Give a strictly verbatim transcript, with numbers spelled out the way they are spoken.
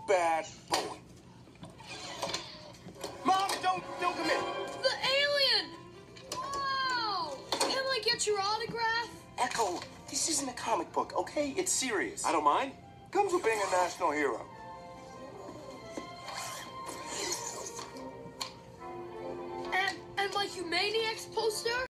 bad boy. Mom, don't, don't come in. The alien! Wow! Can I get your autograph? Echo, this isn't a comic book, okay? It's serious. I don't mind. Comes with being a national hero. And, and my Humaniacs poster?